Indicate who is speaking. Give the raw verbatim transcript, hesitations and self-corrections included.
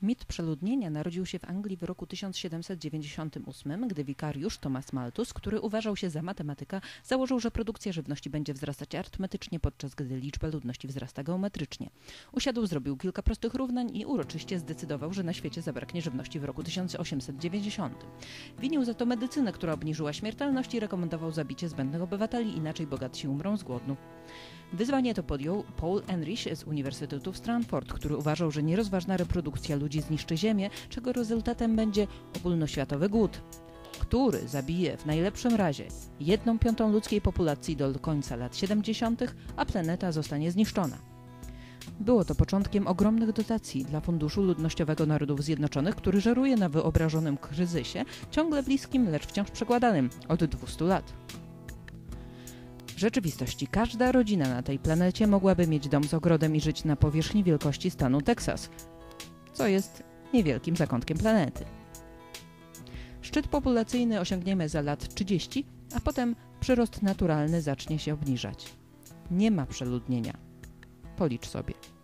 Speaker 1: Mit przeludnienia narodził się w Anglii w roku tysiąc siedemset dziewięćdziesiątym ósmym, gdy wikariusz Thomas Malthus, który uważał się za matematyka, założył, że produkcja żywności będzie wzrastać arytmetycznie, podczas gdy liczba ludności wzrasta geometrycznie. Usiadł, zrobił kilka prostych równań i uroczyście zdecydował, że na świecie zabraknie żywności w roku tysiąc osiemset dziewięćdziesiątym. Winił za to medycynę, która obniżyła śmiertelność, i rekomendował zabicie zbędnych obywateli, inaczej bogatsi umrą z głodu. Wyzwanie to podjął Paul Ehrlich z Uniwersytetu w Stanford, który uważał, że nierozważna reprodukcja ludzi zniszczy Ziemię, czego rezultatem będzie ogólnoświatowy głód, który zabije w najlepszym razie jedną piątą ludzkiej populacji do końca lat siedemdziesiątych, a planeta zostanie zniszczona. Było to początkiem ogromnych dotacji dla Funduszu Ludnościowego Narodów Zjednoczonych, który żeruje na wyobrażonym kryzysie, ciągle bliskim, lecz wciąż przekładanym od dwustu lat. W rzeczywistości każda rodzina na tej planecie mogłaby mieć dom z ogrodem i żyć na powierzchni wielkości stanu Teksas, co jest niewielkim zakątkiem planety. Szczyt populacyjny osiągniemy za lat trzydzieści, a potem przyrost naturalny zacznie się obniżać. Nie ma przeludnienia. Policz sobie.